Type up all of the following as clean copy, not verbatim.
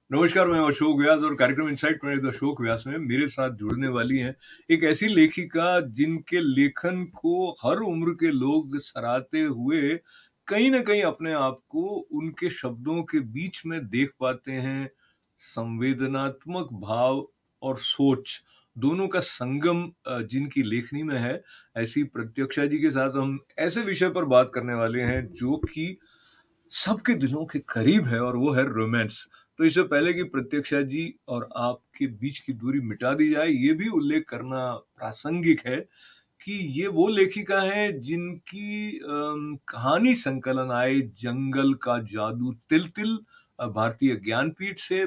नमस्कार, मैं अशोक व्यास और कार्यक्रम इनसाइट में अशोक व्यास में मेरे साथ जुड़ने वाली हैं एक ऐसी लेखिका जिनके लेखन को हर उम्र के लोग सराहते हुए कहीं न कहीं अपने आप को उनके शब्दों के बीच में देख पाते हैं। संवेदनात्मक भाव और सोच दोनों का संगम जिनकी लेखनी में है, ऐसी प्रत्यक्षा जी के साथ हम ऐसे विषय पर बात करने वाले हैं जो कि सबके दिलों के करीब है और वो है रोमांस। तो इससे पहले कि प्रत्यक्षा जी और आपके बीच की दूरी मिटा दी जाए, ये भी उल्लेख करना प्रासंगिक है कि ये वो लेखिका हैं जिनकी कहानी संकलन आए जंगल का जादू तिल-तिल भारतीय ज्ञानपीठ से,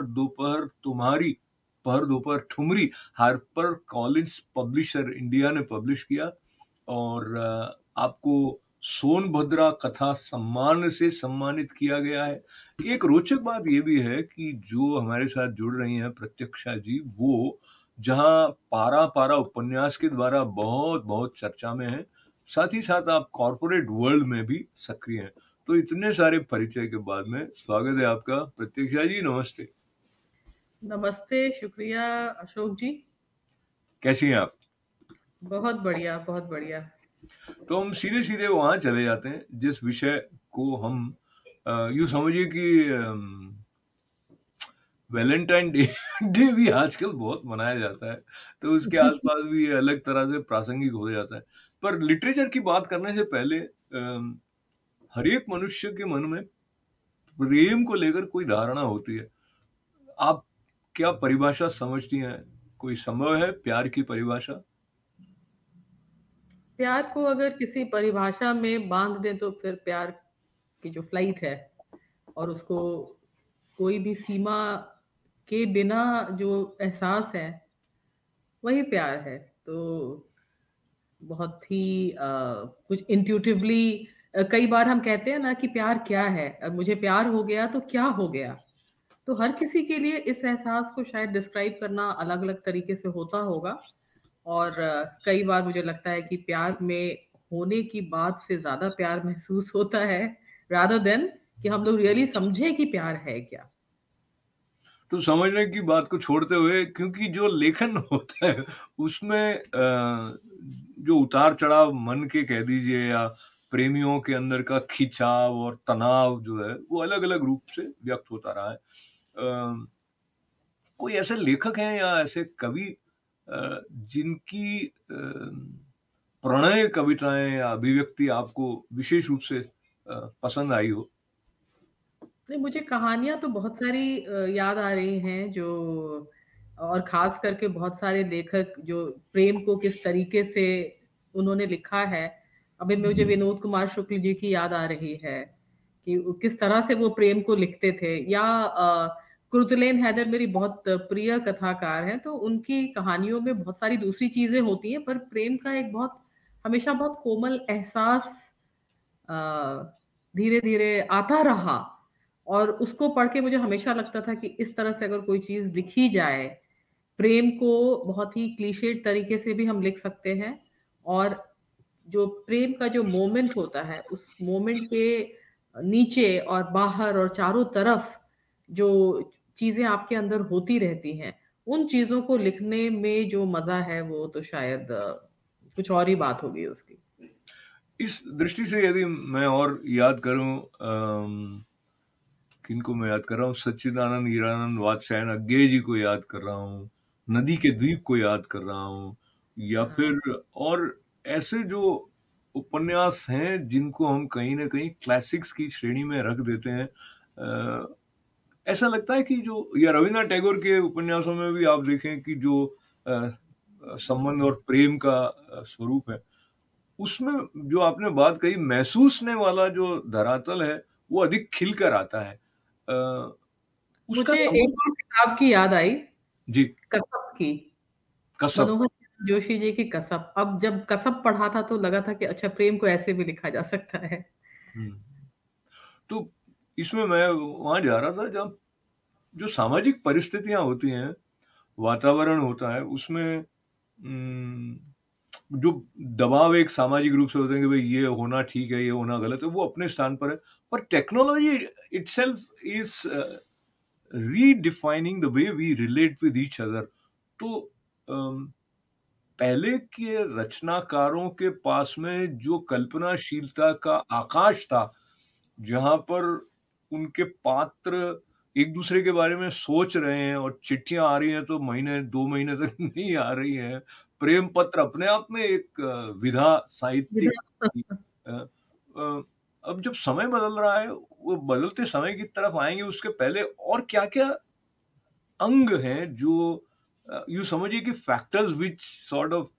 Pahar Dopahar Thumri Harper Collins publisher India ने पब्लिश किया और आपको सोनभद्रा कथा सम्मान से सम्मानित किया गया है। एक रोचक बात ये भी है कि जो हमारे साथ जुड़ रही हैं प्रत्यक्षा जी, वो जहाँ पारा-पारा उपन्यास के द्वारा बहुत-बहुत चर्चा में हैं, साथ ही साथ आप कॉर्पोरेट वर्ल्ड में भी सक्रिय हैं। तो इतने सारे परिचय के बाद में स्वागत है आपका। प्रत्यक्षा जी, नमस्ते। नमस्ते, शुक्रिया अशोक जी। कैसी हैं आप? बहुत बढ़िया, बहुत बढ़िया। तो हम सीधे-सीधे वहाँ चले जाते हैं, जिस विषय को हम यूँ समझिए कि वैलेंटाइन डे डे भी आजकल बहुत मनाया जाता है, तो उसके आस-पास भी ये अलग तरह से प्रासंगिक हो जाता है। पर लिटरेचर की बात करने से पहले हर एक मनुष्य के मन में प्रेम को लेकर कोई धारणा होती है। आप क्या परिभाषा समझती हैं? कोई संभव है प्यार की परिभाषा? प्यार को अगर किसी परिभाषा में बाँध दें तो फिर प्यार की जो फ्लाइट है और उसको कोई भी सीमा के बिना जो एहसास है, वही प्यार है। तो बहुत ही कुछ इंट्यूटिवली कई बार हम कहते हैं ना कि प्यार क्या है? अब मुझे प्यार हो गया तो क्या हो गया? तो हर किसी के लिए इस एहसास को शायद डिस्क्राइब करना अलग-अलग तरीके से होता होगा और कई बार मुझे लगता है कि प्यार में होने की बात से ज़्यादा प्यार महसूस होता है रादर देन कि हम लोग रियली समझें कि प्यार है क्या। तो समझने की बात को छोड़ते हुए क्योंकि जो लेखन होता है उसमें जो उतार-चढ़ाव मन के कह दीजिए या प्रेमियों के अंदर का खिंचाव और तनाव जो है, वो अलग-अलग रूप से व्यक्त होता रहा है। कोई ऐसे लेखक हैं या ऐसे कवि जिनकी प्रणय कविताएँ या अभिव्यक्ति आपको विशेष रूप से पसंद आई हो? नहीं, मुझे कहानियाँ तो बहुत सारी याद आ रही हैं जो और ख़ास करके बहुत सारे लेखक जो प्रेम को किस तरीके से उन्होंने लिखा है। अभी मुझे विनोद कुमार शुक्ल जी की याद आ रही है कि वो किस तरह से वो प्रेम को लिखते थे या कुर्तुलैन हैदर मेरी बहुत प्रिय कथाकार हैं, तो उनकी कहानियों में बहुत सारी दूसरी चीज़ें होती हैं, पर प्रेम का एक बहुत हमेशा बहुत कोमल एहसास अ, धीरे-धीरे आता रहा और उसको पढ़ के मुझे हमेशा लगता था कि इस तरह से अगर कोई चीज़ लिखी जाए, प्रेम को बहुत ही क्लीशेड तरीके से भी हम लिख सकते हैं और जो प्रेम का जो मोमेंट होता है, उस मोमेंट के नीचे और बाहर और चारों तरफ जो चीज़ें आपके अंदर होती रहती हैं, उन चीज़ों को लिखने में जो मज़ा है, वो तो शायद कुछ और ही बात होगी उसकी। इस दृष्टि से यदि मैं और याद करूँ किनको मैं याद कर रहा हूँ, सच्चिदानंद हीरानंद वात्स्यायन अज्ञेय जी को याद कर रहा हूँ, नदी के द्वीप को याद कर रहा हूँ या हाँ। फिर और ऐसे जो उपन्यास हैं जिनको हम कहीं न कहीं क्लासिक्स की श्रेणी में रख देते हैं। ऐसा लगता है कि जो या रवीन्द्रनाथ टैगोर के उपन्यासों में भी आप देखें कि जो संबंध और प्रेम का स्वरूप है, उसमें जो आपने बात कही महसूसने वाला जो धरातल है, वो अधिक खिल कर आता है। उसका मुझे सबूत एक और किताब की याद आई, जी, कसब की, कसब। मनोहर जोशी जी की कसब। अब जब कसब पढ़ा था तो लगा था कि अच्छा प्रेम को ऐसे भी लिखा जा सकता है। हुँ। तो इसमें मैं वहाँ जा रहा था जब जो सामाजिक परिस्थितियाँ होती हैं, वातावरण होता है, उसमें जो दबाव एक सामाजिक रूप से होते हैं कि भई ये होना ठीक है, ये होना गलत है, वो अपने स्थान पर है। पर technology itself is redefining the way we relate with each other. तो अम, पहले के रचनाकारों के पास में जो कल्पनाशीलता का आकाश था, जहाँ पर उनके पात्र एक दूसरे के बारे में सोच रहे हैं और चिट्ठियां आ रही हैं तो महीने 2 महीने तक नहीं आ रही हैं। प्रेम पत्र अपने आप में एक विधा साहित्यिक विधा अ, अ, अब जब समय बदल रहा है, वो बदलते समय की तरफ आएंगे, उसके पहले और क्या क्या अंग हैं जो यूँ समझिए कि factors which sort of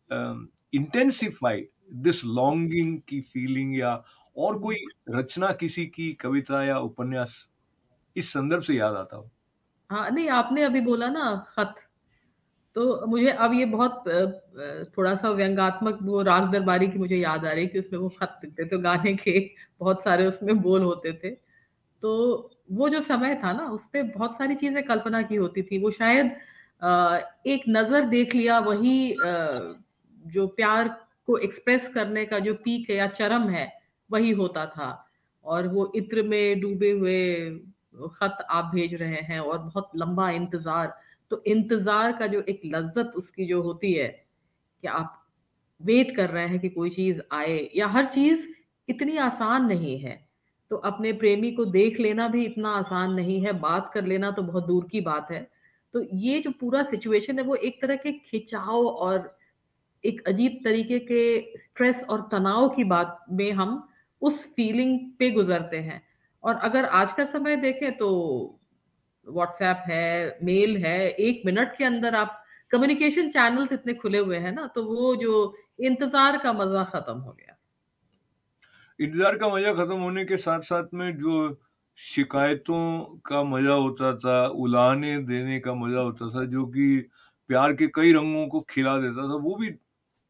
intensify this longing की फीलिंग, या और कोई रचना किसी की कविता या उपन्यास इस संदर्भ से याद आता हो? हाँ, नहीं आपने अभी बोला ना खत, तो मुझे अब ये बहुत थोड़ा-सा व्यंग्यात्मक वो राग दरबारी की मुझे याद आ रही है कि उसमें वो खत लिखते थे, गाने के बहुत सारे उसमें बोल होते थे। तो वो जो समय था ना, उसपे बहुत सारी चीज़ें कल्पना की होती थी। वो शायद एक नज़र देख लिया वही जो प्यार को एक्सप्रेस करने का जो पीक है या चरम है, वही होता था। और वो इत्र में डूबे हुए खत आप भेज रहे हैं और बहुत लंबा इंतज़ार। तो इंतज़ार का जो एक लज़्ज़त उसकी जो होती है, कि आप वेट कर रहे हैं कि कोई चीज़ आए या हर चीज़ इतनी आसान नहीं है। तो अपने प्रेमी को देख लेना भी इतना आसान नहीं है, बात कर लेना तो बहुत दूर की बात है। तो ये जो पूरा सिचुएशन है वो एक तरह के खिंचाव और एक अजीब तरीके के स्ट्रेस और तनाव की बात में हम उस फीलिंग पे गुज़रते हैं। और अगर आज का समय देखें तो व्हाट्सएप है, मेल है, 1 मिनट के अंदर आप कम्युनिकेशन चैनल्स इतने खुले हुए हैं ना, तो वो जो इंतज़ार का मज़ा खत्म हो गया। इंतज़ार का मज़ा खत्म होने के साथ-साथ में जो शिकायतों का मज़ा होता था, उलाहने देने का मज़ा होता था, जो कि प्यार के कई रंगों को खिला देता था, वो भी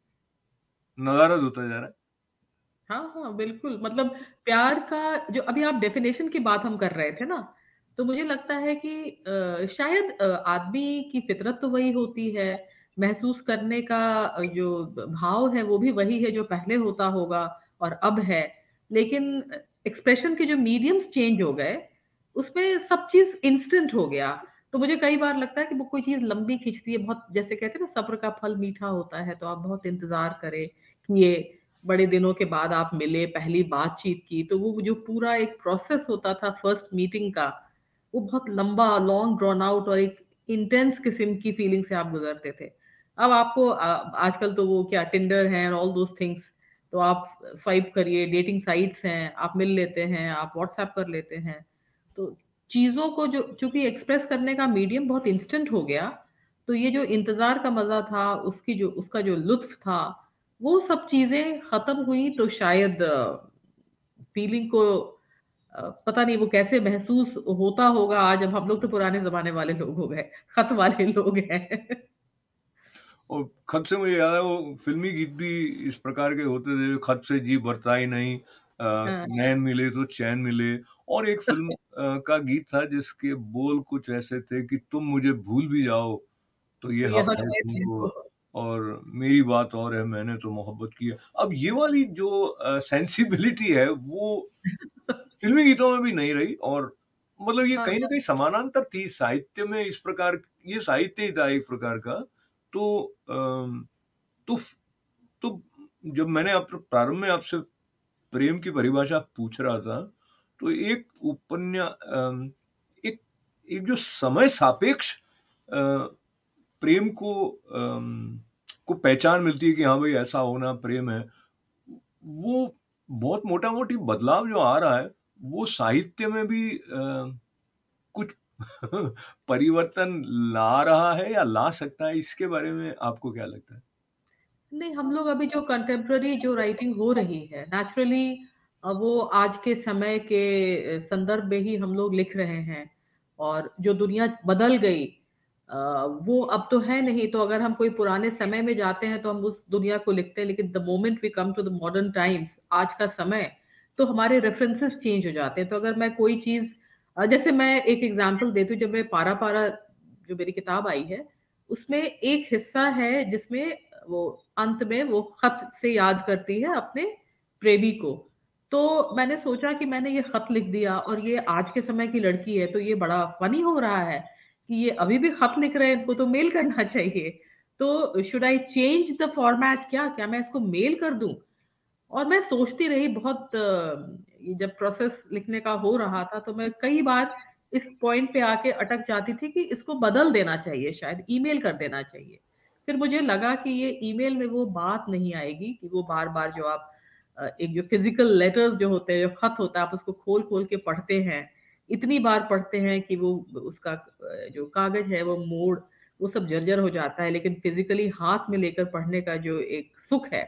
नदारद होता जा रहा है। हाँ, हाँ, बिल्कुल मतलब प्यार का जो अभी आप डेफ़िनेशन की बात हम कर रहे थे ना, तो मुझे लगता है कि शायद आदमी की फ़ितरत तो वही होती है, महसूस करने का जो भाव है वो भी वही है जो पहले होता होगा और अब है। लेकिन एक्सप्रेशन के जो मीडियम्स चेंज हो गए, उसमें सब चीज़ इंस्टेंट हो गया। तो मुझे कई बार लगता है कि वो कोई चीज़ लंबी खिंचती है बहुत जैसे कहते हैं ना सब्र का फल मीठा होता है, तो आप बहुत इंतज़ार करें कि ये बड़े दिनों के बाद आप मिले, पहली बातचीत की, तो वो जो पूरा एक प्रोसेस होता था फर्स्ट मीटिंग का, वो बहुत लंबा, लॉन्ग ड्रॉन आउट और एक इंटेंस किस्म की फीलिंग से आप गुज़रते थे। अब आपको आजकल तो वो क्या टिंडर है एंड ऑल दोज़ थिंग्स, तो आप स्वाइप करिए, डेटिंग साइट्स हैं, आप मिल लेते हैं, आप व्हाट्सएप कर लेते हैं। तो चीज़ों को जो चूँकि एक्सप्रेस करने का मीडियम बहुत इंस्टेंट हो गया, तो ये जो इंतज़ार का मज़ा था, उसका जो लुत्फ़ था, वो सब चीज़ें ख़त्म हुई तो शायद फीलिंग को पता नहीं वो कैसे महसूस होता होगा आज अब हम लोग तो पुराने ज़माने वाले लोग हो गए, खत वाले लोग हैं। और खत से मुझे याद है वो फ़िल्मी गीत भी इस प्रकार के होते थे, खत से जी बरताई नहीं, हाँ, नैन मिले तो चैन मिले। और एक फ़िल्म का गीत था जिसके बोल कुछ ऐसे थे कि तुम मुझे भूल भी जाओ तो ये तो ये हक हक है है तुमको, तुमको। और मेरी बात और है, मैंने तो मोहब्बत की है। अब ये वाली जो सेंसिबिलिटी है वो फ़िल्मी गीतों में भी नहीं रही, और मतलब ये हाँ, कहीं न कहीं समानांतर थी साहित्य में इस प्रकार, ये साहित्य ही था एक प्रकार का। तो तो फ तो जब मैंने आप प्रारंभ में आपसे प्रेम की परिभाषा पूछ रहा था, तो एक एक जो समय सापेक्ष प्रेम को पहचान मिलती है कि हाँ भाई ऐसा होना प्रेम है। वो बहुत मोटा-मोटी बदलाव जो आ रहा है, वो साहित्य में भी कुछ परिवर्तन ला रहा है या ला सकता है, इसके बारे में आपको क्या लगता है? नहीं, हम लोग अभी जो कंटेम्परेरी जो राइटिंग हो रही है, नेचुरली वो आज के समय के संदर्भ में ही हम लोग लिख रहे हैं और जो दुनिया बदल गई वो अब तो है नहीं, तो अगर हम कोई पुराने समय में जाते हैं, तो हम उस दुनिया को लिखते हैं, लेकिन the moment we come to the modern times, आज का समय, तो हमारे रेफरेंसेस चेंज हो जाते हैं। तो अगर मैं कोई चीज़ जैसे मैं एक एग्ज़ाम्पल देती हूँ, जब मैं पारा-पारा जो मेरी किताब आई है, उसमें एक हिस्सा है जिसमें वो अंत में वो खत से याद करती है अपने प्रेमी को। तो मैंने सोचा कि मैंने ये खत लिख दिया और ये आज के समय की लड़की है, तो ये बड़ा फ़नी हो रहा है कि ये अभी भी खत लिख रहे हैं, इनको तो मेल करना चाहिए। तो should I change the format क्या? क्या मैं इसको मेल कर दूँ? और मैं सोचती रही बहुत ये जब प्रोसेस लिखने का हो रहा था, तो मैं कई बार इस पॉइंट पे आके अटक जाती थी कि इसको बदल देना चाहिए शायद, ईमेल कर देना चाहिए। फिर मुझे लगा कि ये ईमेल में वो बात नहीं आएगी कि वो बार-बार जो आप एक जो फिज़िकल लेटर्स जो होते हैं, जो खत होता है, आप उसको खोल-खोल के पढ़ते हैं, इतनी बार पढ़ते हैं कि वो उसका जो कागज़ है वो मोड़ वो सब जर्जर हो जाता है, लेकिन फिज़िकली हाथ में लेकर पढ़ने का जो एक सुख है,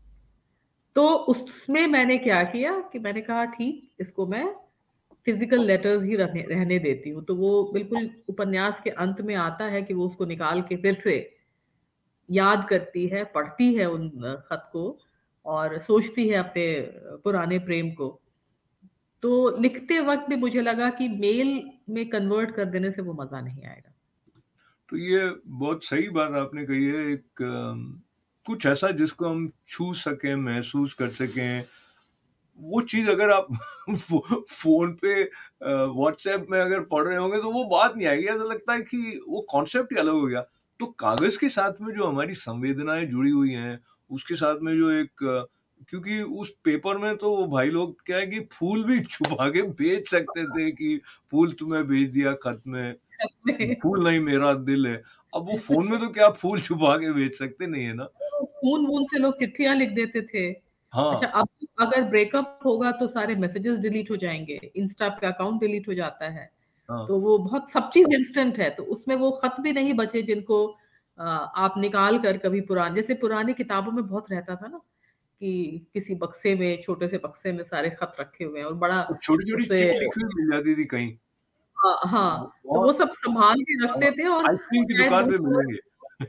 तो उसमें मैंने क्या किया कि मैंने कहा ठीक, इसको मैं फिज़िकल लेटर्स ही रहने रहने देती हूँ। तो वो बिल्कुल उपन्यास के अंत में आता है कि वो उसको निकाल के फिर से याद करती है, पढ़ती है उन खत को और सोचती है अपने पुराने प्रेम को। तो लिखते वक़्त भी मुझे लगा कि मेल में कन्वर्ट कर देने से वो मज़ा नहीं आएगा। तो ये बहुत सही बात आपने कही है, एक कुछ ऐसा जिसको हम छू सकें, महसूस कर सकें, वो चीज़ अगर आप फ़ोन पे व्हाट्सएप में अगर पढ़ रहे होंगे तो वो बात नहीं आएगी, ऐसा लगता है कि वो कॉन्सेप्ट ही अलग हो गया। तो कागज़ के साथ में जो हमारी संवेदनाएँ जुड़ी हुई हैं, उसके साथ में जो एक क्योंकि उस पेपर में तो वो भाई लोग क्या है कि फूल भी छुपा के भेज सकते थे कि फूल तुम्हें भेज दिया खत में, फूल नहीं मेरा दिल है। अब वो फ़ोन में तो क्या फूल छुपा के भेज सकते नहीं है ना? खून-वून से लोग चिट्ठियाँ लिख देते थे। अच्छा, हाँ, अब अगर ब्रेकअप होगा तो सारे मैसेजेस डिलीट हो जाएँगे, इंस्टा पे अकाउंट डिलीट हो जाता है। हाँ। तो वो बहुत सब चीज़ इंस्टेंट है, तो उसमें वो खत भी नहीं बचे जिनको आप निकाल कर कभी जैसे पुरानी किताबों में बहुत रहता था ना, कि किसी बक्से में, छोटे से बक्से में सारे खत रखे हुए हैं और बड़ा वो छोटी-छोटी उससे चिट लिखी हुई मिल जाती थी कहीं। हाँ, हाँ, तो वो बहुत सब सँभाल के हाँ, रखते थे और आइसक्रीम की शायद दुकान पे बहुत मिलेंगे।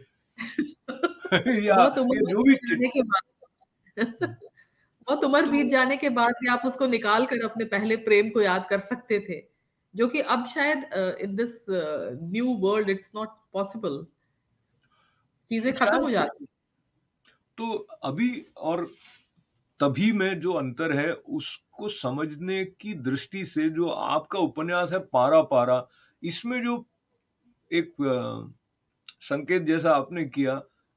या बहुत उम्र ये जो भी बीत चिट जाने के बाद बहुत उम्र तो बीत जाने के बाद भी आप उसको निकाल कर अपने पहले प्रेम को याद कर सकते थे, जो कि अब शायद in this new world it's not possible चीज़ें खत्म हो शायद जाती हैं। तो अभी और तभी में जो अंतर है, उसको समझने की दृष्टि से जो आपका उपन्यास है पारा-पारा, इसमें जो एक संकेत जैसा आपने किया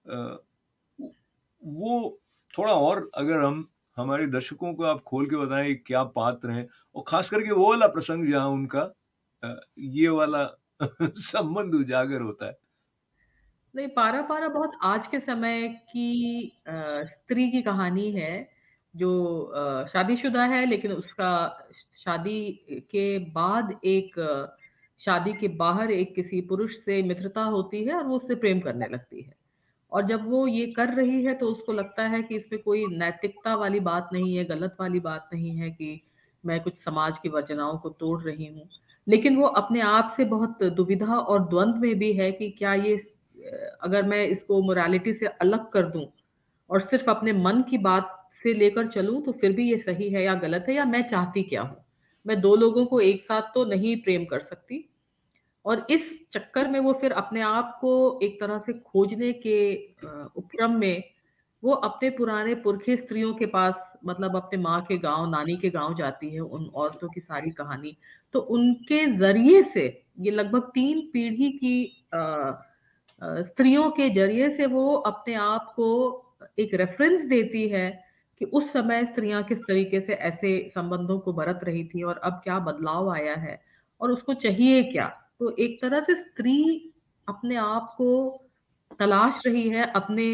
वो थोड़ा और अगर हम हमारे दर्शकों को आप खोल के बताएँ क्या पात्र हैं और ख़ास करके वो वाला प्रसंग जहाँ उनका ये वाला संबंध उजागर होता है। नहीं, पारा-पारा बहुत आज के समय की स्त्री की कहानी है, जो शादीशुदा है लेकिन उसका शादी के बाद शादी के बाहर एक किसी पुरुष से मित्रता होती है और वो उससे प्रेम करने लगती है। और जब वो ये कर रही है तो उसको लगता है कि इसमें कोई नैतिकता वाली बात नहीं है, गलत वाली बात नहीं है कि मैं कुछ समाज की वर्जनाओं को तोड़ रही हूँ। लेकिन वो अपने आप से बहुत दुविधा और द्वंद में भी है कि क्या ये अगर मैं इसको मोरालिटी से अलग कर दूँ और सिर्फ़ अपने मन की बात से लेकर चलूँ तो फिर भी ये सही है या गलत है या मैं चाहती क्या हूँ? मैं 2 लोगों को एक साथ तो नहीं प्रेम कर सकती। और इस चक्कर में वो फिर अपने आप को एक तरह से खोजने के उपक्रम में वो अपने पुराने पुरखे स्त्रियों के पास मतलब अपने माँ के गाँव, नानी के गाँव जाती है, उन औरतों की सारी कहानी। तो उनके ज़रिए से ये लगभग 3 पीढ़ी की अ स्त्रियों के ज़रिए से वो अपने आप को एक रेफ़रेंस देती है कि उस समय स्त्रियाँ किस तरीके से ऐसे संबंधों को बरत रही थी और अब क्या बदलाव आया है और उसको चाहिए क्या? तो एक तरह से स्त्री अपने आप को तलाश रही है, अपने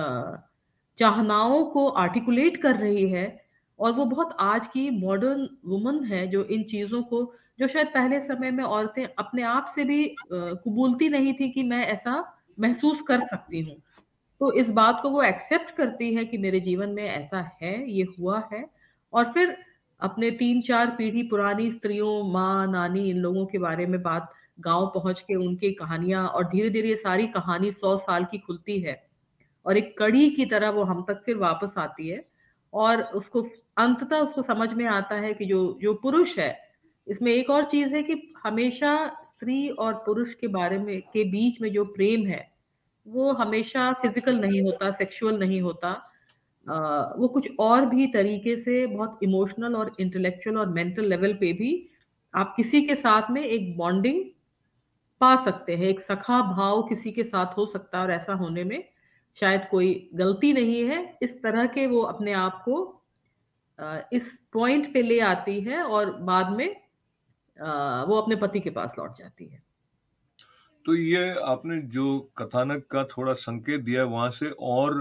चाहनाओं को आर्टिकुलेट कर रही है और वो बहुत आज की मॉडर्न वुमन है जो इन चीज़ों को जो शायद पहले समय में औरतें अपने आप से भी कबूलती नहीं थी कि मैं ऐसा महसूस कर सकती हूँ। तो इस बात को वो एक्सेप्ट करती है कि मेरे जीवन में ऐसा है, ये हुआ है और फिर अपने 3-4 पीढ़ी पुरानी स्त्रियों, माँ, नानी इन लोगों के बारे में बात गाँव पहुँच के उनकी कहानियाँ और धीरे-धीरे ये सारी कहानी 100 साल की खुलती है और एक कड़ी की तरह वो हम तक फिर वापस आती है और उसको अंततः उसको समझ में आता है कि जो जो पुरुष है, इसमें एक और चीज़ है कि हमेशा स्त्री और पुरुष के बारे में के बीच में जो प्रेम है वो हमेशा फिज़िकल नहीं होता, सेक्सुअल नहीं होता। वो कुछ और भी तरीके से बहुत इमोशनल और इंटेलेक्चुअल और मेंटल लेवल पे भी आप किसी के साथ में एक बॉन्डिंग पा सकते हैं, एक सखा भाव किसी के साथ हो सकता है, और ऐसा होने में शायद कोई गलती नहीं है। इस तरह के वो अपने आप को इस पॉइंट पे ले आती है और बाद में वो अपने पति के पास लौट जाती है। तो ये आपने जो कथानक का थोड़ा संकेत दिया है, वहां से और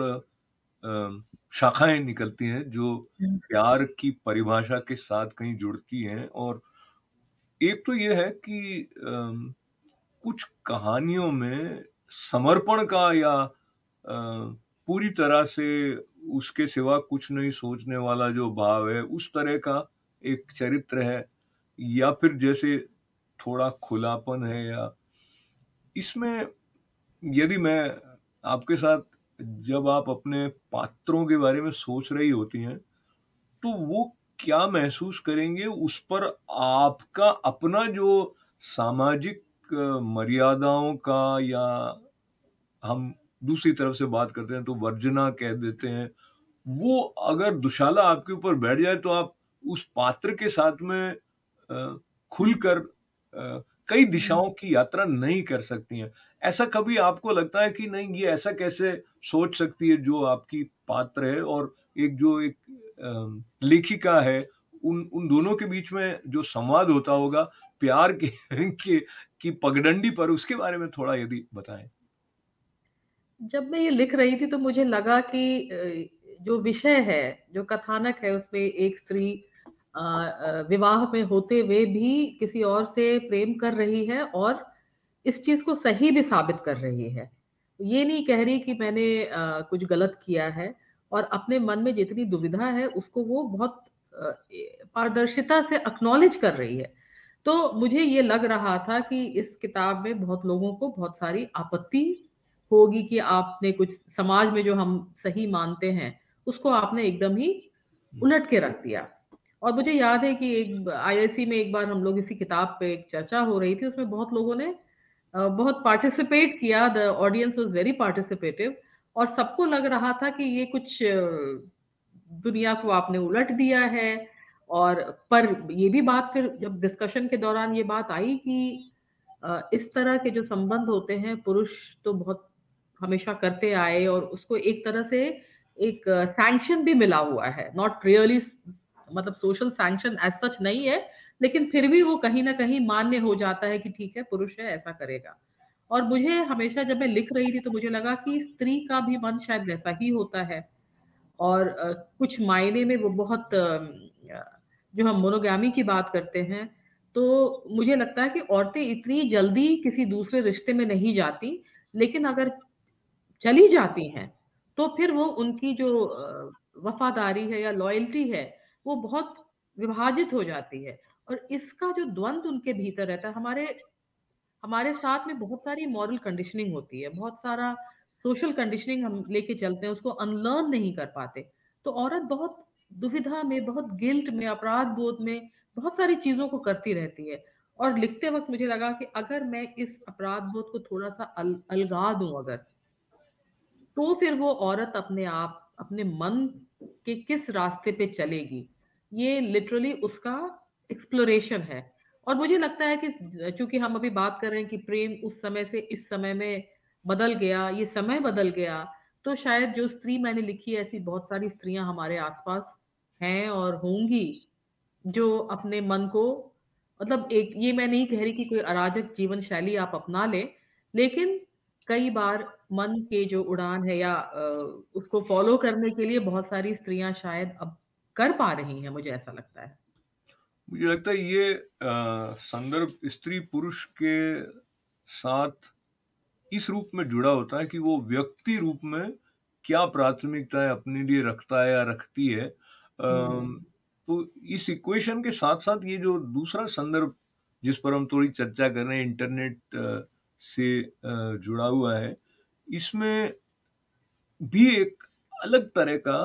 शाखाएं निकलती हैं जो हम्म। प्यार की परिभाषा के साथ कहीं जुड़ती हैं। और एक तो ये है कि कुछ कहानियों में समर्पण का या पूरी तरह से उसके सिवा कुछ नहीं सोचने वाला जो भाव है, उस तरह का एक चरित्र है, या फिर जैसे थोड़ा खुलापन है। या इसमें यदि मैं आपके साथ, जब आप अपने पात्रों के बारे में सोच रही होती हैं, तो वो क्या महसूस करेंगे, उस पर आपका अपना जो सामाजिक मर्यादाओं का, या हम दूसरी तरफ से बात करते हैं तो वर्जना कह देते हैं, वो अगर दुशाला आपके ऊपर बैठ जाए तो आप उस पात्र के साथ में खुलकर कई दिशाओं की यात्रा नहीं कर सकती हैं। ऐसा कभी आपको लगता है कि नहीं, ये ऐसा कैसे सोच सकती है जो आपकी पात्र है, और एक जो एक लेखिका है, उन उन दोनों के बीच में जो संवाद होता होगा प्यार के, के की पगडंडी पर, उसके बारे में थोड़ा यदि बताएं। जब मैं ये लिख रही थी तो मुझे लगा कि जो विषय है, जो कथानक है, उसमें एक स्त्री विवाह में होते हुए भी किसी और से प्रेम कर रही है और इस चीज को सही भी साबित कर रही है। ये नहीं कह रही कि मैंने कुछ गलत किया है, और अपने मन में जितनी दुविधा है उसको वो बहुत पारदर्शिता से अक्नॉलेज कर रही है। तो मुझे ये लग रहा था कि इस किताब में बहुत लोगों को बहुत सारी आपत्ति होगी कि आपने कुछ समाज में जो हम सही मानते हैं उसको आपने एकदम ही उलट के रख दिया। और मुझे याद है कि एक आईआईसी में एक बार हम लोग इसी किताब पे एक चर्चा हो रही थी, उसमें बहुत लोगों ने बहुत पार्टिसिपेट किया। The audience was very participative, और सबको लग रहा था कि ये कुछ दुनिया को आपने उलट दिया है। और पर ये भी बात फिर जब डिस्कशन के दौरान ये बात आई कि इस तरह के जो संबंध होते हैं पुरुष तो बहुत हमेशा करते आए, और उसको एक तरह से एक सैंक्शन भी मिला हुआ है, नॉट रियली, मतलब सोशल सैंक्शन एज सच नहीं है, लेकिन फिर भी वो कहीं ना कहीं मान्य हो जाता है कि ठीक है, पुरुष है, ऐसा करेगा। और मुझे हमेशा जब मैं लिख रही थी तो मुझे लगा कि स्त्री का भी मन शायद वैसा ही होता है, और कुछ मायने में वो बहुत जो हम मोनोगामी की बात करते हैं, तो मुझे लगता है कि औरतें इतनी जल्दी किसी दूसरे रिश्ते में नहीं जाती, लेकिन अगर चली जाती हैं तो फिर वो उनकी जो वफादारी है या लॉयल्टी है वो बहुत विभाजित हो जाती है। और इसका जो द्वंद उनके भीतर रहता है, हमारे हमारे साथ में बहुत सारी मॉरल कंडीशनिंग होती है, बहुत सारा सोशल कंडीशनिंग हम लेके चलते हैं, उसको अनलर्न नहीं कर पाते। तो औरत बहुत दुविधा में, बहुत गिल्ट में, अपराध बोध में, बहुत सारी चीजों को करती रहती है। और लिखते वक्त मुझे लगा कि अगर मैं इस अपराध बोध को थोड़ा सा अलगा दूं अगर, तो फिर वो औरत अपने आप अपने मन के किस रास्ते पे चलेगी, ये लिटरली उसका एक्सप्लोरेशन है। और मुझे लगता है कि चूंकि हम अभी बात कर रहे हैं कि प्रेम उस समय से इस समय में बदल गया, ये समय बदल गया, तो शायद जो स्त्री मैंने लिखी है, ऐसी बहुत सारी स्त्रियां हमारे आसपास हैं और होंगी जो अपने मन को, मतलब एक, ये मैं नहीं कह रही कि कोई अराजक जीवन शैली आप अपना लें, लेकिन कई बार मन के जो उड़ान है या उसको फॉलो करने के लिए बहुत सारी स्त्रियां शायद अब कर पा रही हैं, मुझे ऐसा लगता है। मुझे लगता है ये संदर्भ स्त्री पुरुष के साथ इस रूप में जुड़ा होता है कि वो व्यक्ति रूप में क्या प्राथमिकताएं अपने लिए रखता है या रखती है। हम्म। तो इस इक्वेशन के साथ साथ ये जो दूसरा संदर्भ जिस पर हम थोड़ी चर्चा कर रहे हैं, इंटरनेट से जुड़ा हुआ है, इसमें भी एक अलग तरह का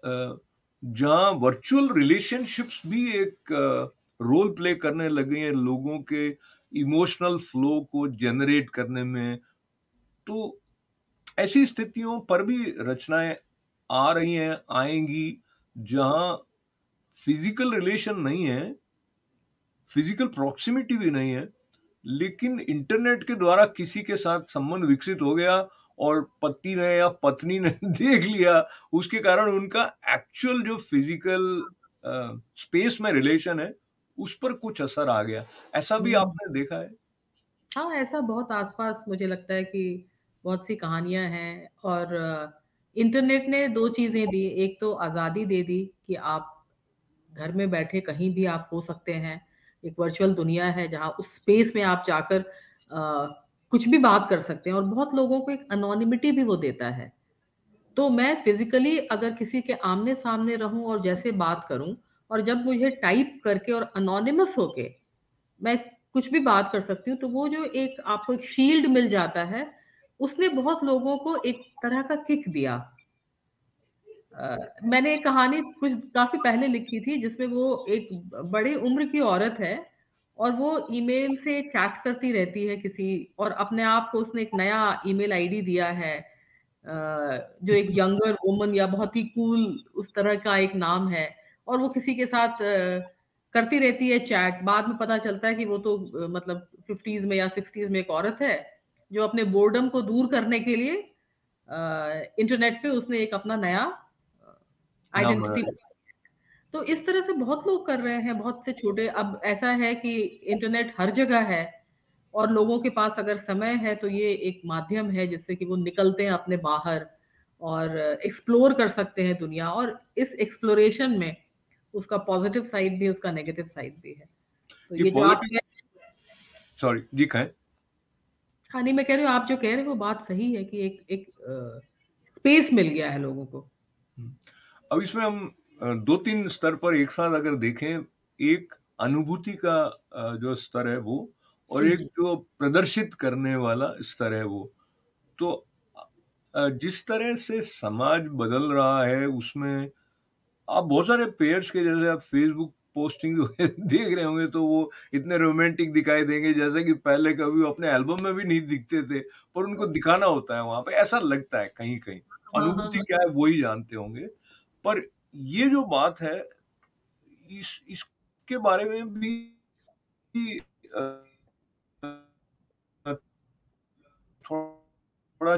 जहाँ वर्चुअल रिलेशनशिप्स भी एक रोल प्ले करने लगे हैं लोगों के इमोशनल फ्लो को जनरेट करने में। तो ऐसी स्थितियों पर भी रचनाएं आ रही हैं, आएंगी, जहां फिजिकल रिलेशन नहीं है, फिजिकल प्रॉक्सिमिटी भी नहीं है, लेकिन इंटरनेट के द्वारा किसी के साथ संबंध विकसित हो गया और पति ने या पत्नी ने देख लिया, उसके कारण उनका एक्चुअल जो फिजिकल स्पेस में रिलेशन है उस पर कुछ असर आ गया। ऐसा भी हुँ। आपने देखा है? हाँ, ऐसा बहुत आस-पास मुझे लगता है कि बहुत सी कहानियाँ हैं और इंटरनेट ने 2 चीज़ें दी, एक तो आज़ादी दे दी कि आप घर में बैठे कहीं भी आप हो सकते हैं। एक वर्चुअल दुनिया है जहाँ उस स्पेस में आप जाकर कुछ भी बात कर सकते हैं और बहुत लोगों को एक एनोनिमिटी भी वो देता है। तो मैं फिज़िकली अगर किसी के आमने-सामने रहूँ और जैसे बात करूँ और जब मुझे टाइप करके और एनोनिमस होके मैं कुछ भी बात कर सकती हूँ, तो वो जो एक आपको एक शील्ड मिल जाता है, उसने बहुत लोगों को एक तरह का किक दिया। मैंने एक कहानी कुछ काफ़ी पहले लिखी थी जिसमें वो एक बड़ी उम्र की औरत है और वो ईमेल से चैट करती रहती है किसी और अपने आप को उसने एक नया ईमेल आईडी दिया है। जो एक यंगर वुमन या बहुत ही कूल उस तरह का एक नाम है और वो किसी के साथ करती रहती है चैट। बाद में पता चलता है कि वो तो मतलब 50s में या 60s में एक औरत है, जो अपने बोर्डम को दूर करने के लिए इंटरनेट पे उसने एक अपना नया नाम बना आइडेंटिटी लिया। बनाई। तो इस तरह से बहुत लोग कर रहे हैं, बहुत से छोटे अब ऐसा है कि इंटरनेट हर जगह है और लोगों के पास अगर समय है तो ये एक माध्यम है जिससे कि वो निकलते हैं अपने बाहर और एक्सप्लोर कर सकते हैं दुनिया और इस एक्सप्लोरेशन में उसका पॉजिटिव साइड भी है, उसका नेगेटिव साइड भी है। तो ये ये जो आप पॉजिटिव, कह सॉरी जी, कहें। हाँ, नहीं मैं कह रही हूँ आप जो कह रहे हैं वो बात सही है कि एक एक स्पेस मिल गया है लोगों को। अब इसमें हम 2-3 स्तर पर एक साथ अगर देखें, एक अनुभूति का जो स्तर है वो, और जी, एक जी। जो प्रदर्शित करने वाला स्तर है वो। तो जिस तरह से समाज बदल रहा है उसमें आप बहुत सारे पेयर्स के, जैसे आप फेसबुक पोस्टिंग देख रहे होंगे तो वो इतने रोमांटिक दिखाई देंगे जैसे कि पहले कभी वो अपने एल्बम में भी नहीं दिखते थे, पर उनको दिखाना होता है वहां पे, ऐसा लगता है कहीं कहीं। हाँ, हाँ, अनुभूति हाँ। क्या है वो ही जानते होंगे। पर ये जो बात है, इस इसके बारे में भी अ, थोड़ा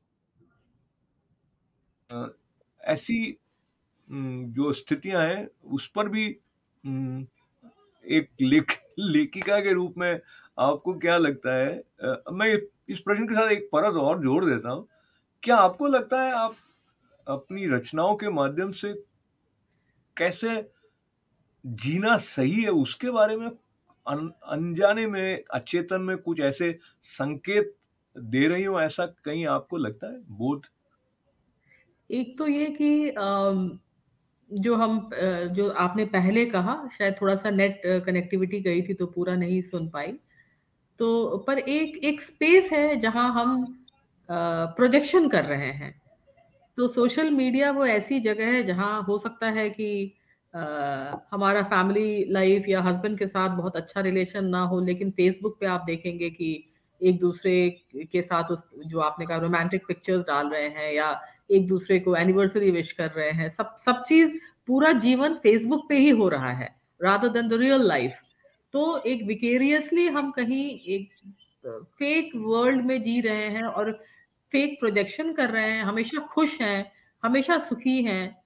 अ, ऐसी जो स्थितियां हैं उस पर भी उम, एक लेखिका के रूप में आपको क्या लगता है? मैं इस प्रश्न के साथ एक परत और जोड़ देता हूँ। क्या आपको लगता है आप अपनी रचनाओं के माध्यम से कैसे जीना सही है उसके बारे में अनजाने में, अचेतन में कुछ ऐसे संकेत दे रही हो, ऐसा कहीं आपको लगता है बोध? एक तो ये कि जो हम जो आपने पहले कहा शायद थोड़ा-सा नेट कनेक्टिविटी गई थी तो पूरा नहीं सुन पाई। तो पर एक एक स्पेस है जहाँ हम प्रोजेक्शन कर रहे हैं। तो सोशल मीडिया वो ऐसी जगह है जहाँ हो सकता है कि हमारा फैमिली लाइफ या हस्बैंड के साथ बहुत अच्छा रिलेशन ना हो, लेकिन फेसबुक पे आप देखेंगे कि एक दूसरे के साथ उस जो आपने कहा रोमांटिक पिक्चर्स डाल रहे हैं या एक दूसरे को एनिवर्सरी विश कर रहे हैं। सब सब चीज़ पूरा जीवन फेसबुक पे ही हो रहा है rather than the real life. तो एक विकेरियसली हम कहीं एक फेक वर्ल्ड में जी रहे हैं और फेक प्रोजेक्शन कर रहे हैं, हमेशा खुश हैं, हमेशा सुखी हैं।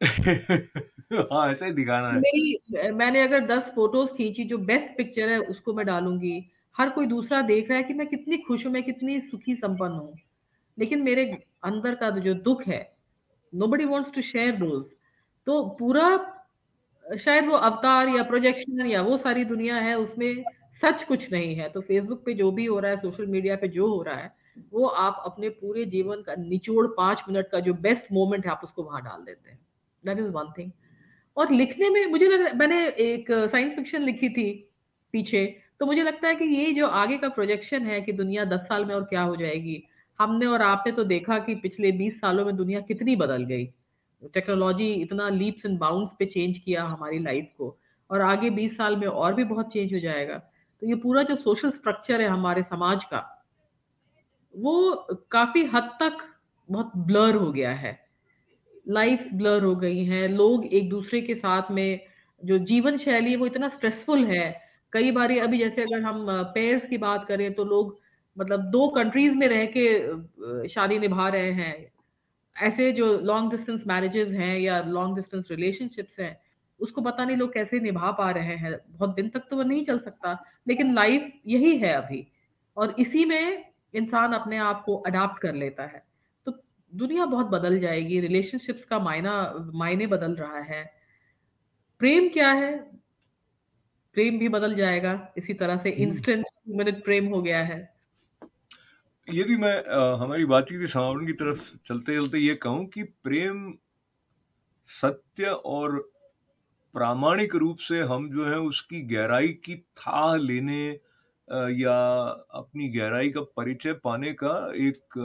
हाँ, ऐसा ही दिखाना है। मैंने अगर 10 फ़ोटोज़ खींची, जो बेस्ट पिक्चर है उसको मैं डालूँगी। हर कोई दूसरा देख रहा है कि मैं कितनी खुश हूँ, मैं कितनी सुखी संपन्न हूँ। लेकिन मेरे अंदर का जो दुःख है, nobody wants to share those. तो पूरा शायद वो अवतार या प्रोजेक्शन या वो सारी दुनिया है, उसमें सच कुछ नहीं है। तो फ़ेसबुक पे जो भी हो रहा है, सोशल मीडिया पे जो हो रहा है, वो आप अपने पूरे जीवन का निचोड़ 5 मिनट का जो बेस्ट मोमेंट है, आप उसको वहाँ डाल देते हैं। That is one thing. और लिखने में मुझे लग रहा है मैंने एक साइंस फ़िक्शन लिखी थी पीछे, तो मुझे लगता है कि ये जो आगे का प्रोजेक्शन है कि दुनिया 10 साल में और क्या हो जाएगी। हमने और आपने तो देखा कि पिछले 20 सालों में दुनिया कितनी बदल गई। टेक्नोलॉजी इतना लीप्स एंड बाउंड्स पे चेंज किया हमारी लाइफ़ को और आगे 20 साल में और भी बहुत चेंज हो जाएगा। तो ये पूरा जो सोशल स्ट्रक्चर है हमारे समाज का, वो काफ़ी हद तक बहुत ब्लर हो गया है। लाइफ्स ब्लर हो गई हैं, लोग एक दूसरे के साथ में जो जीवन शैली है वो इतना स्ट्रेसफुल है। कई बारी अभी जैसे अगर हम पेयर्स की बात करें तो लोग मतलब 2 कंट्रीज में रह के शादी निभा रहे हैं। ऐसे जो लॉन्ग डिस्टेंस मैरिजेस हैं या लॉन्ग डिस्टेंस रिलेशनशिप्स हैं, उसको पता नहीं लोग कैसे निभा पा रहे हैं। बहुत दिन तक तो वो नहीं चल सकता, लेकिन लाइफ यही है अभी, और इसी में इंसान अपने आप को अडॉप्ट कर लेता है। तो दुनिया बहुत बदल जाएगी, रिलेशनशिप्स का मायने बदल रहा है। प्रेम क्या है? प्रेम भी बदल जाएगा इसी तरह से, हम्म। इंस्टेंट मिनट प्रेम हो गया है। यदि मैं हमारी बातचीत के समापन की तरफ चलते चलते ये कहूं कि प्रेम सत्य और प्रामाणिक रूप से हम जो है उसकी गहराई की थाह लेने या अपनी गहराई का परिचय पाने का एक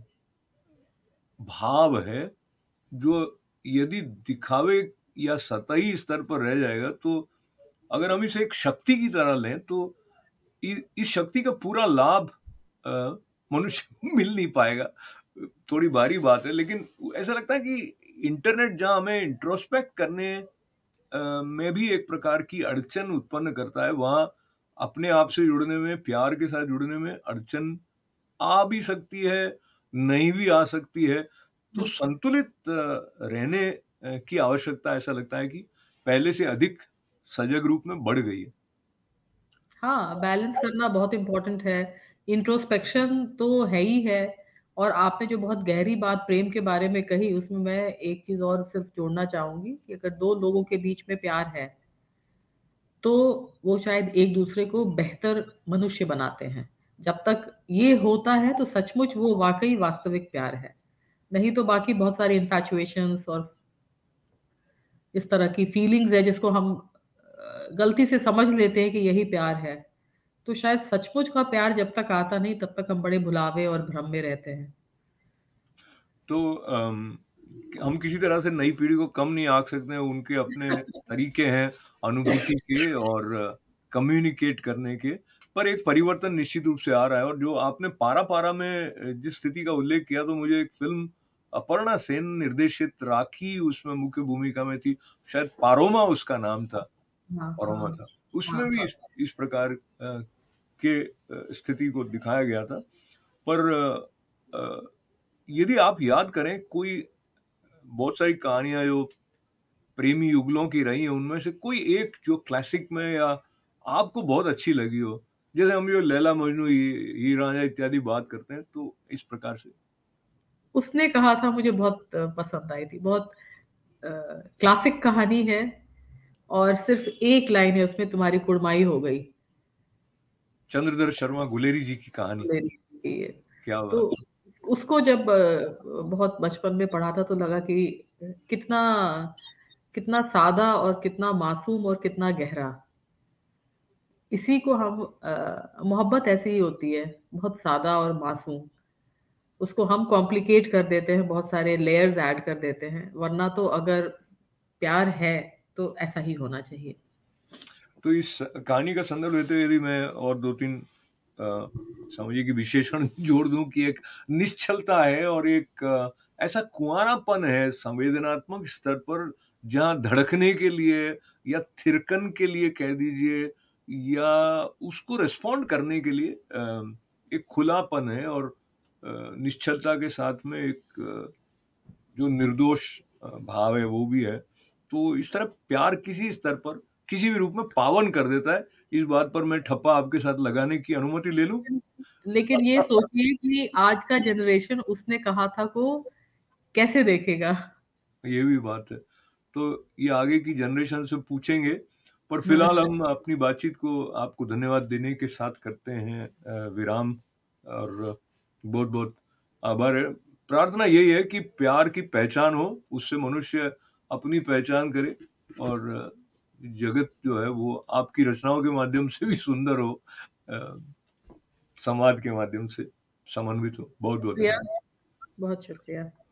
भाव है, जो यदि दिखावे या सतही स्तर पर रह जाएगा तो अगर हम इसे एक शक्ति की तरह लें तो इस शक्ति का पूरा लाभ अ, मनुष्य को मिल नहीं पाएगा। थोड़ी भारी बात है, लेकिन ऐसा लगता है कि इंटरनेट जहां हमें इंट्रोस्पेक्ट करने में भी एक प्रकार की अड़चन उत्पन्न करता है, वहां अपने आप से जुड़ने में, प्यार के साथ जुड़ने में अड़चन आ भी सकती है, नहीं भी आ सकती है। तो संतुलित रहने की आवश्यकता ऐसा लगता है कि पहले से अधिक सजग रूप में बढ़ गई है। हाँ, बैलेंस करना बहुत इम्पोर्टेंट है। इंट्रोस्पेक्शन तो है ही है। और आपने जो बहुत गहरी बात प्रेम के बारे में कही, उसमें मैं एक चीज और सिर्फ जोड़ना चाहूंगी कि अगर दो लोगों के बीच में प्यार है तो वो शायद एक दूसरे को बेहतर मनुष्य बनाते हैं। जब तक ये होता है तो सचमुच वो वाकई वास्तविक प्यार है। नहीं तो बाकी बहुत सारे इन्फैचुएशंस और इस तरह की फीलिंग्स है जिसको हम गलती से समझ लेते हैं कि यही प्यार है। तो शायद सचमुच का प्यार जब तक आता नहीं तब तक हम बड़े भुलावे और भ्रम में रहते हैं। तो हम किसी तरह से नई पीढ़ी को कम नहीं आंक सकते हैं, उनके अपने तरीके हैं अनुभूति के और कम्युनिकेट करने के। पर एक परिवर्तन निश्चित रूप से आ रहा है, और जो आपने पारा पारा में जिस स्थिति का उल्लेख किया, तो मुझे एक फिल्म अपर्णा सेन निर्देशित राखी उसमें मुख्य भूमिका में थी, शायद पारोमा उसका नाम था, हाँ पारोमा हाँ था। हाँ उसमें भी हाँ। इस प्रकार के स्थिति को दिखाया गया था। पर यदि आप याद करें, कोई बहुत सारी कहानियां जो प्रेमी युगलों की रही हैं, उनमें से कोई एक जो क्लासिक में या आपको बहुत अच्छी लगी हो, जैसे हम जो लैला मजनू, हीर रांझा इत्यादि बात करते हैं, तो इस प्रकार से। उसने कहा था, मुझे बहुत पसंद आई थी। बहुत क्लासिक कहानी है और सिर्फ एक लाइन है उसमें, तुम्हारी कुड़माई हो गई। चंद्रधर शर्मा गुलेरी जी की कहानी। मेरी की है। क्या तो बात। उसको जब बहुत बचपन में पढ़ा था तो लगा कि कितना कितना सादा और कितना मासूम और कितना गहरा। इसी को हम मोहब्बत ऐसी ही होती है, बहुत सादा और मासूम। उसको हम कॉम्प्लिकेट कर देते हैं, बहुत सारे लेयर्स ऐड कर देते हैं, वरना तो अगर प्यार है तो ऐसा ही होना चाहिए। तो इस कहानी का संदर्भ लेते हुए यदि मैं और दो तीन समझिए कि विशेषण जोड़ दूं, कि एक निश्चलता है और एक ऐसा कुंवारापन है संवेदनात्मक स्तर पर, जहां धड़कने के लिए या थिरकन के लिए कह दीजिए, या उसको रिस्पॉन्ड करने के लिए एक खुलापन है, और निश्चलता के साथ में एक जो निर्दोष भाव है वो भी है। तो इस तरह प्यार किसी स्तर पर, किसी भी रूप में पावन कर देता है। इस बात पर मैं ठप्पा आपके साथ लगाने की अनुमति ले लूं? लेकिन ये सोचिए कि आज का जनरेशन उसने कहा था को कैसे देखेगा। ये भी बात है। तो ये आगे की जनरेशन से पूछेंगे। पर फिलहाल हम अपनी बातचीत को आपको धन्यवाद देने के साथ करते हैं विराम। और बहुत बहुत आभार है। प्रार्थना यही है कि प्यार की पहचान हो, उससे मनुष्य अपनी पहचान करे, और जगत जो है वो आपकी रचनाओं के माध्यम से भी सुंदर हो, अ, संवाद के माध्यम से समन्वित हो। बहुत बहुत शुक्रिया, धन्यवाद। बहुत शुक्रिया।